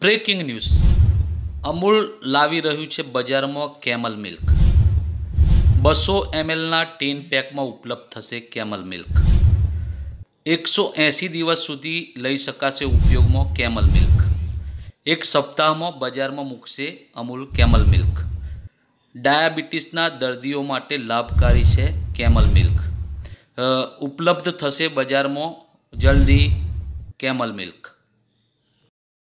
Breaking news Amul લાવી રહ્યું છે બજારમાં કેમલ મિલ્ક 200 mlના ટીન પેકમાં ઉપલબ્ધ થશે કેમલ મિલ્ક 180 દિવસ સુધી લઈ શકાશે ઉપયોગમાં કેમલ મિલ્ક એક સપ્તાહમાં બજારમાં મૂકશે અમૂલ કેમલ મિલ્ક ડાયાબિટીસના દર્દીઓ માટે લાભકારી છે કેમલ મિલ્ક ઉપલબ્ધ થશે બજારમાં જલ્દી કેમલ મિલ્ક।